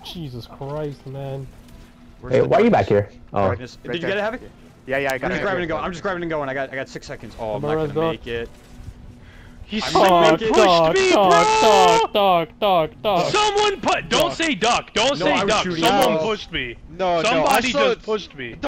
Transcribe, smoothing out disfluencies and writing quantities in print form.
Jesus Christ, man. Hey, why are you back here? Oh. Did you get it, Havoc? Yeah, I got it. I'm just grabbing and going. I'm just grabbing and going. I got 6 seconds. Oh, I'm not Res gonna dog. make it. He Dog, pushed dog, me, dog, bro! dog. Someone put. Don't say duck. Don't say I was duck. shooting. Someone No. pushed me. No, Somebody I saw just pushed me.